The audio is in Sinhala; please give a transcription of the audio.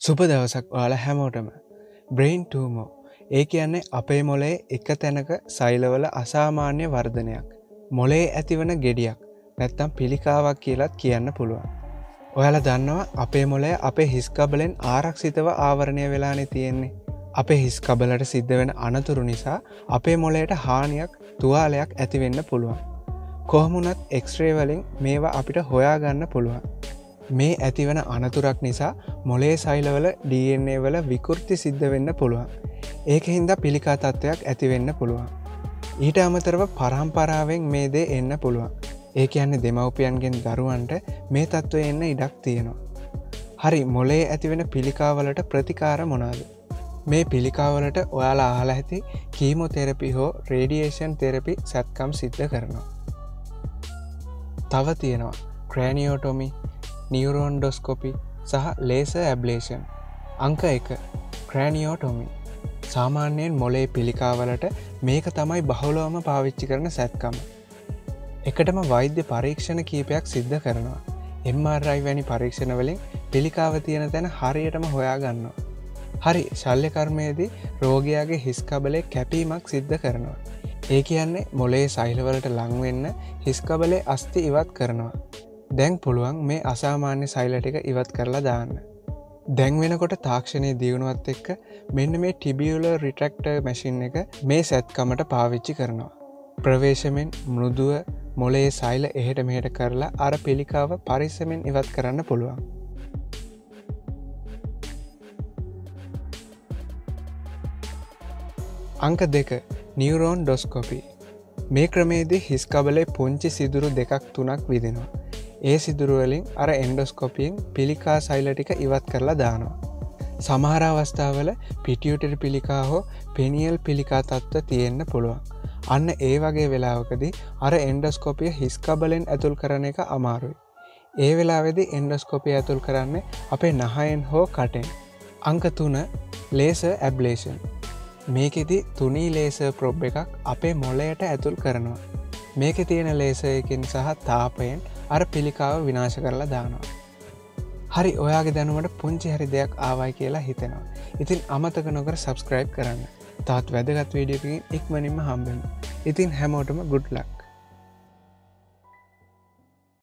සුබ දවසක් ඔයාලා හැමෝටම. බ්‍රේන් ටූමෝ. ඒ කියන්නේ අපේ මොලේ එක තැනක සෛලවල අසාමාන්‍ය වර්ධනයක්. මොලේ ඇතිවන ගෙඩියක්. නැත්තම් පිළිකාවක් කියලාත් කියන්න පුළුවන්. ඔයාලා දන්නවා අපේ මොලේ අපේ හිස් කබලෙන් ආරක්ෂිතව ආවරණය වෙලානේ තියෙන්නේ. අපේ හිස් කබලට සිද්ධ වෙන අනතුරු නිසා අපේ මොලේට හානියක්, තුවාලයක් ඇති වෙන්න පුළුවන්. කොහොම වුණත් එක්ස්රේ වලින් මේවා අපිට හොයාගන්න පුළුවන්. මේ ඇතිවන අනතුරක් නිසා මොලේ සෛලවල DNA වල විකෘති සිද්ධ වෙන්න පුළුවන්. ඒක හින්දා පිළිකා තත්ත්වයක් ඇති වෙන්න පුළුවන්. ඊට අමතරව පරම්පරාවෙන් මේ දේ එන්න පුළුවන්. ඒ කියන්නේ දෙමව්පියන්ගෙන් දරුවන්ට මේ තත්ත්වය එන්න ඉඩක් තියෙනවා. හරි, මොලේ ඇතිවෙන පිළිකාවලට ප්‍රතිකාර මොනවාද? මේ පිළිකාවලට ඔයාලා අහලා ඇති කීමෝതെරපි හෝ රේඩියේෂන් තෙරපි සැත්කම් සිද්ධ කරනවා. තව තියෙනවා Craniotomy, නියුරෝන්ඩොස්කොපි සහ ලේසර් ඇබ්ලේෂන්. අංක 1 Craniotomy. සාමාන්‍යයෙන් මොලේ පිළිකාවලට මේක තමයි බහුලවම පාවිච්චි කරන සැත්කම. එකටම වෛද්‍ය පරීක්ෂණ කීපයක් සිද්ධ කරනවා. MRI වැනි පරීක්ෂණ වලින් පිළිකාව තියෙන තැන හරියටම හොයා ගන්නවා. හරි, ශල්‍ය කර්මයේදී රෝගියාගේ හිස් කබලේ කැපීමක් සිද්ධ කරනවා. ඒ කියන්නේ මොලේ සෛලවලට ලං වෙන්න හිස් කබලේ අස්ථි ඉවත් කරනවා. දැන් පුළුවන් මේ අසාමාන්‍ය සෛල ටික ඉවත් කරලා දාන්න. දැන් වෙනකොට තාක්ෂණයේ දියුණුවත් එක්ක මෙන්න මේ ටිබියුලර් රිට්‍රැක්ටර් මැෂින් එක මේ සැත්කමට පාවිච්චි කරනවා. ප්‍රවේශමෙන් මෘදුව මොලේ සෛල එහෙට මෙහෙට කරලා අර පිළිකාව පරිස්සමෙන් ඉවත් කරන්න පුළුවන්. අංක 2 නියුරෝන්ඩොස්කොපි. මේ ක්‍රමේදී හිස් කබලේ පුංචි සිදුරු 2-3ක් විදිනවා. ඒ සිදුරු වලින් අර එන්ඩොස්කොපියෙන් පිළිකා සෛල ටික ඉවත් කරලා දානවා. සමහර අවස්ථාවල පිටියුටරි පිළිකා හෝ පෙනියල් පිළිකා තත්ත්ව තියෙන්න පුළුවන්. අන්න ඒ වගේ වෙලාවකදී අර එන්ඩොස්කොපිය හිස් කබලෙන් ඇතුල් කරන එක අමාරුයි. ඒ වෙලාවේදී එන්ඩොස්කොපිය ඇතුල් කරන්නේ අපේ නහයෙන් හෝ කටෙන්. අංක 3 ලේසර් ඇබ්ලේෂන්. මේකෙදි තුනී ලේසර් ප්‍රොබ් එකක් අපේ මොළයට ඇතුල් කරනවා. මේකේ තියෙන ලේසර් එකකින් සහ තාපයෙන් අර පිළිකාව විනාශ කරලා දානවා. හරි, ඔයාගේ දැනුමට පුංචි හරි දෙයක් ආවයි කියලා හිතෙනවා. ඉතින් අමතක නොකර subscribe කරන්න. තවත් වැදගත් වීඩියෝ එකකින් ඉක්මනින්ම හම්බෙමු. ඉතින් හැමෝටම good luck.